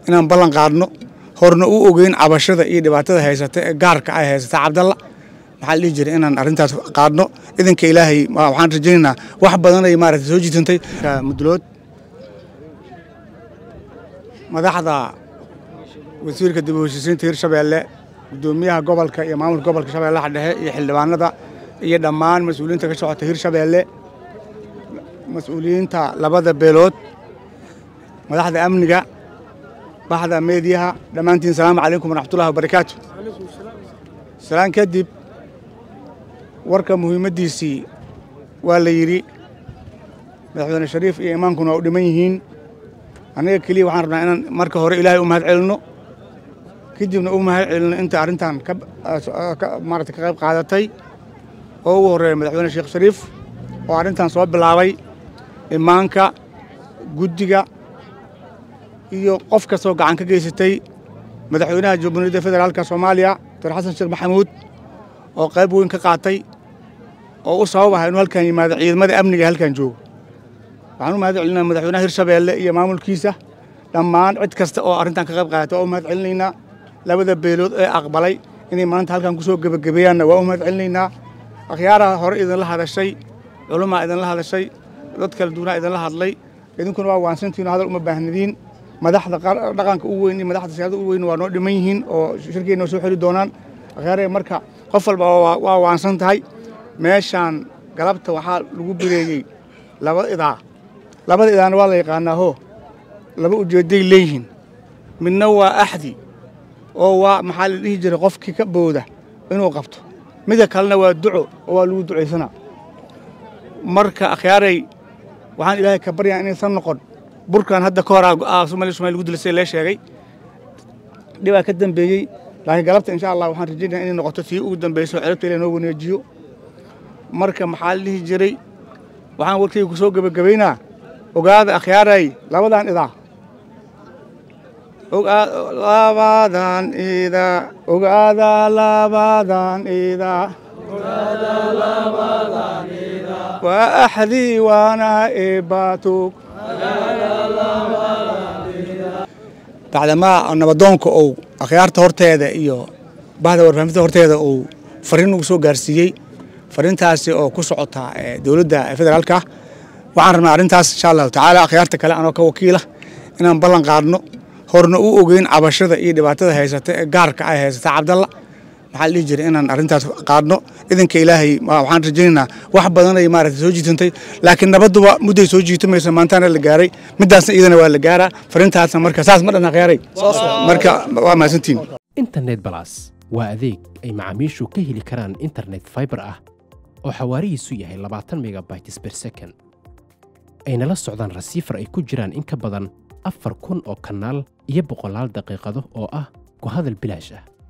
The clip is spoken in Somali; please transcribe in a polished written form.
inaan ballan qaadno horna u ogeyn cabashada iyo dhibaatada haysata ee gaarka ay haysata Cabdalla maxaa la dhihi jiray inaan arrintaas qaadno idinka Ilaahay waxaan rajaynaynaa wax badan ay maaragtay soo jiitantay mudlood madaxda wasiirka dib u heshiisiinta Hirshabeelle gudoomiyaha gobolka iyo maamulka gobolka Shabeellaha Dhexe iyo xildhibaanada iyo dhammaan mas'uuliyiinta ka socota Hirshabeelle مسؤولين تا لبضة بيلوت مدحض أمنية بحض ميديها دمانتين السلام عليكم ورحمة الله وبركاته سلام كدب وركة مهمة ديسي ولا يري مدحضنا الشريف إيمان كنا قدميهين أنا كلي وحنا أنا مركه هور إلهي أمهات علنو كدبنا أمهات علن أنت أرنتان مرتك غيب قاعدتي هو مدحضنا الشيخ شريف وأرنتان صوب بالعوي imaanka guddiga iyo qof kastoo gacan ka geysatay madaxweynaha Jamhuuriyadda Federaalka Soomaaliya Dr. Xasan Sheekh Maxamuud oo qayb weyn ka qaatay oo u sababahay inuu halkan yimaado ciidamada amniga halkan joogo waxaan u mahadcelinaynaa madaxweynaha Hirshabeelle iyo maamulkiisa dhammaan cid kasta oo arrintan ka qayb qaadatay oo mahadcelinaynaa labada beelood ee aqbalay inay maanta halkan ku soo gabagabeeyaan waa u mahadcelinaynaa akhyaaraha hore idin la hadashay culumaa idin la hadashay dad kala duwanaa idin la hadlay idinkuna waa waansantiin hadal uma baahnidin madaxda dhaqanka u weyn iyo madaxda siyaasadda u weyn waa noo dhiman yihiin oo shirkeena soo xiri doonaan akhyaarey marka qof walba waa waansan tahay meeshaan galabta waxaa lagu bireeyay labada idaana waa la yaqaanaa laba ujeeday leeyihiin midna waa axdi oo waa maxaa la dhihi jiray qofkii ka booda inuu qabto midda kalena waa duco oo waa lagu ducaysanaa marka akhyaarey waxaan ilaahay ka baryaa inaysan noqon burkan hadda ka hor Soomaaliya lagu dilisay la sheegay dhibaa ka dambeeyay laakiin galabta insha Allah waxaan rajaynayaa inay noqoto tii ugu dambeysay ciribta ilaa noo waneejiyo marka maxaa la dhihi jiray waxaan warkayga ku soo gabagabeynaa ogaada akhyaarey labadan idaa وأحذي وأنا إباتك بعدما نبضونك أو أخيارته هرتيدا إيو بعد ورفهمته هرتيدا أو فرين وسو جارسيي فرين تاسي أو كسعتها دولة فدرالكا وعرنا عرين تاس إن شاء الله تعالى أخيارته كلا أنا كوكيلة إن نبلغ قارنو هرنا أوجين عبشرة إيه دبعتها هيزت جارك هيزت عبد الله maxaa la jiray inaan arrintaas qaadno idinka Ilaahay waxaan rajaynaynaa wax badan ay maaragtay soo jiitantay laakiin nabaduba muddo soo jiitamaysa maantana la gaaray midaasna idina waa la gaaraa farintaasna marka saas ma dhana khayray marka waa maasantiin internet plus waa adeeg ay macaamiishu ka heli karaan internet fiber ah oo xawaarihiisu yahay 20 megabytes per second ayna la socdaan receiver ay ku jiraan in ka badan 4,000 oo kanaal iyo 100 daqiiqado oo ah ku hadal bilaash ah